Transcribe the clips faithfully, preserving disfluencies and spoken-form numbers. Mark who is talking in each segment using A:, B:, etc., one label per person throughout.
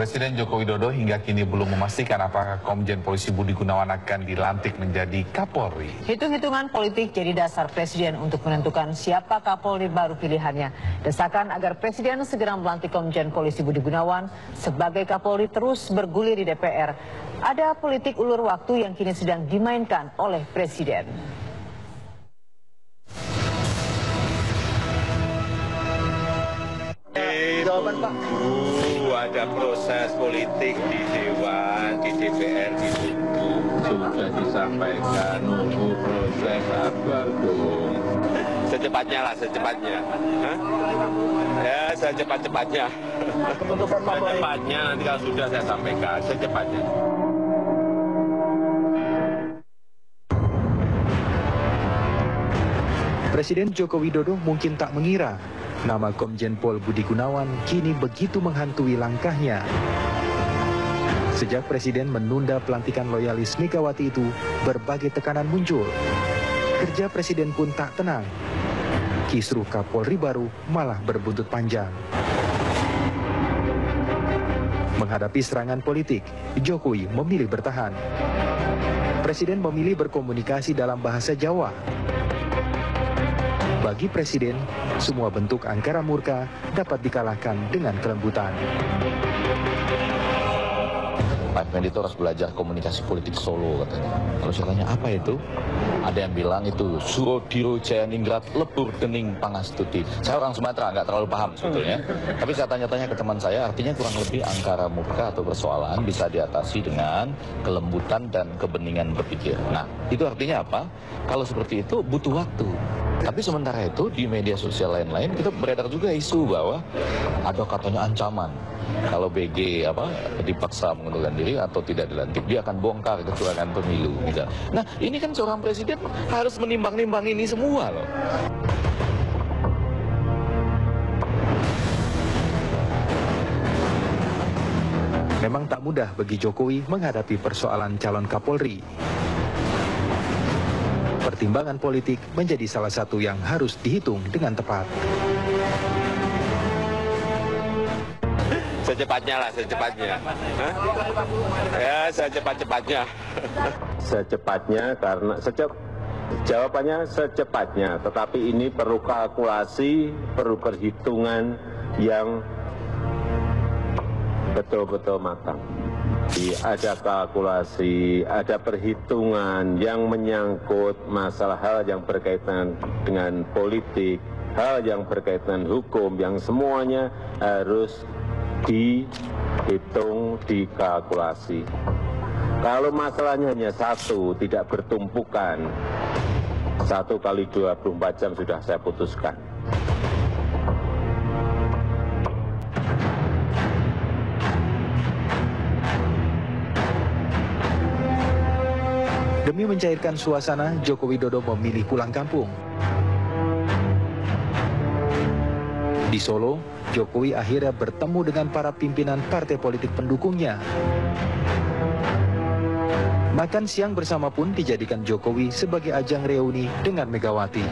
A: Presiden Joko Widodo hingga kini belum memastikan apakah Komjen Polisi Budi Gunawan akan dilantik menjadi Kapolri.
B: Hitung-hitungan politik jadi dasar Presiden untuk menentukan siapa Kapolri baru pilihannya. Desakan agar Presiden segera melantik Komjen Polisi Budi Gunawan sebagai Kapolri terus bergulir di D P R. Ada politik ulur waktu yang kini sedang dimainkan oleh Presiden.
C: Jawaban Pak. Uh, ada proses politik di Dewan, di D P R ditunggu. Sudah disampaikan, nunggu proses apa dong? Secepatnya lah, secepatnya. Hah? Ya, secepat-cepatnya. Secepatnya nanti kalau sudah saya sampaikan, secepatnya.
D: Presiden Joko Widodo mungkin tak mengira nama Komjen Pol Budi Gunawan kini begitu menghantui langkahnya. Sejak Presiden menunda pelantikan loyalis Megawati itu, berbagai tekanan muncul. Kerja Presiden pun tak tenang. Kisruh Kapolri baru malah berbuntut panjang. Menghadapi serangan politik, Jokowi memilih bertahan. Presiden memilih berkomunikasi dalam bahasa Jawa. Bagi Presiden, semua bentuk angkara murka dapat dikalahkan dengan kelembutan.
E: Pak Mendy itu harus belajar komunikasi politik Solo katanya. Kalau saya tanya apa itu? Ada yang bilang itu Surodiro Jayaningrat lebur dening pangastuti. Saya orang Sumatera, nggak terlalu paham sebetulnya. Tapi saya tanya-tanya ke teman saya, artinya kurang lebih angkara murka atau persoalan bisa diatasi dengan kelembutan dan kebeningan berpikir. Nah, itu artinya apa? Kalau seperti itu butuh waktu. Tapi sementara itu di media sosial lain-lain kita beredar juga isu bahwa ada katanya ancaman kalau B G apa dipaksa mengundurkan diri atau tidak dilantik dia akan bongkar kecurangan pemilu. Gitu. Nah ini kan seorang presiden harus menimbang-nimbang ini semua loh.
D: Memang tak mudah bagi Jokowi menghadapi persoalan calon Kapolri. Pertimbangan politik menjadi salah satu yang harus dihitung dengan tepat.
C: Secepatnya lah, secepatnya. Hah? Ya, secepat-cepatnya. Secepatnya karena secep, jawabannya secepatnya. Tetapi ini perlu kalkulasi, perlu perhitungan yang betul-betul matang. Ada kalkulasi, ada perhitungan yang menyangkut masalah hal yang berkaitan dengan politik, hal yang berkaitan hukum, yang semuanya harus dihitung, dikalkulasi. Kalau masalahnya hanya satu, tidak bertumpukan, satu kali dua puluh empat jam sudah saya putuskan.
D: Demi mencairkan suasana, Joko Widodo memilih pulang kampung. Di Solo, Jokowi akhirnya bertemu dengan para pimpinan partai politik pendukungnya. Makan siang bersama pun dijadikan Jokowi sebagai ajang reuni dengan Megawati.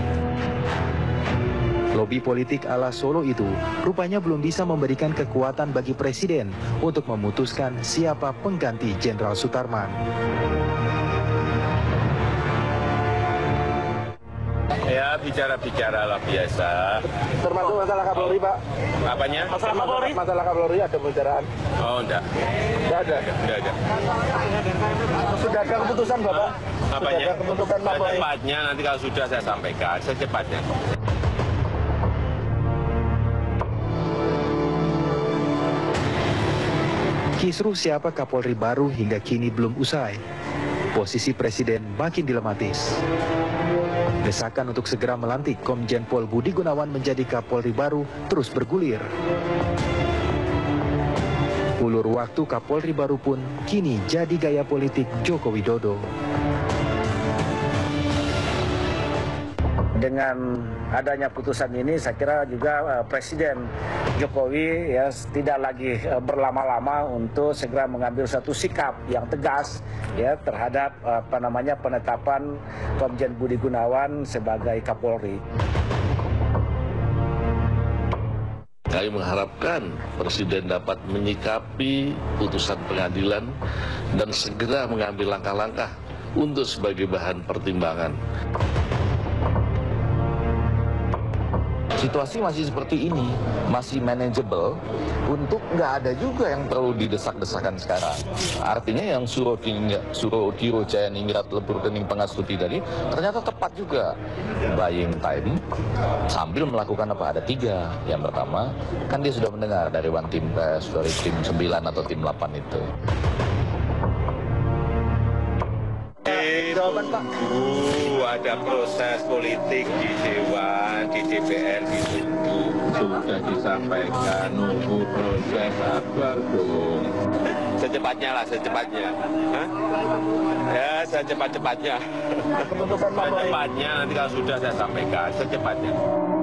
D: Lobi politik ala Solo itu rupanya belum bisa memberikan kekuatan bagi Presiden untuk memutuskan siapa pengganti Jenderal Sutarman.
C: Ya, bicara-bicara lah biasa.
F: Termasuk masalah Kapolri, Pak.
C: Apanya?
F: Masalah Kapolri? Masalah Kapolri ada pembicaraan?
C: Oh, enggak.
F: Enggak ada?
C: Enggak ada.
F: Sudah ada keputusan, Bapak?
C: Apanya?
F: Sudah ada keputusan Kapolri?
C: Secepatnya, nanti kalau sudah saya sampaikan, secepatnya.
D: Kisruh siapa Kapolri baru hingga kini belum usai. Posisi Presiden makin dilematis. Desakan untuk segera melantik Komjen Pol Budi Gunawan menjadi Kapolri baru terus bergulir. Ulur waktu Kapolri baru pun kini jadi gaya politik Joko Widodo.
F: Dengan adanya putusan ini, saya kira juga uh, Presiden Jokowi ya tidak lagi uh, berlama-lama untuk segera mengambil satu sikap yang tegas ya terhadap uh, apa namanya penetapan Komjen Budi Gunawan sebagai Kapolri.
G: Kami mengharapkan Presiden dapat menyikapi putusan pengadilan dan segera mengambil langkah-langkah untuk sebagai bahan pertimbangan.
E: Situasi masih seperti ini, masih manageable, untuk nggak ada juga yang perlu didesak-desakan sekarang. Artinya yang Suro Diro Jaya Ningrat Lebur Kening Pangastuti tadi ternyata tepat juga. Buying time sambil melakukan apa? Ada tiga. Yang pertama, kan dia sudah mendengar dari One Team Press, dari tim sembilan atau tim delapan itu.
C: Jawaban Pak. Uh, ada proses politik di Dewan, di D P R ditunggu. Sudah disampaikan, nunggu proses, sabar dong. Secepatnya lah, secepatnya. Hah? Ya, secepat-cepatnya. Secepatnya nanti kalau sudah saya sampaikan, secepatnya.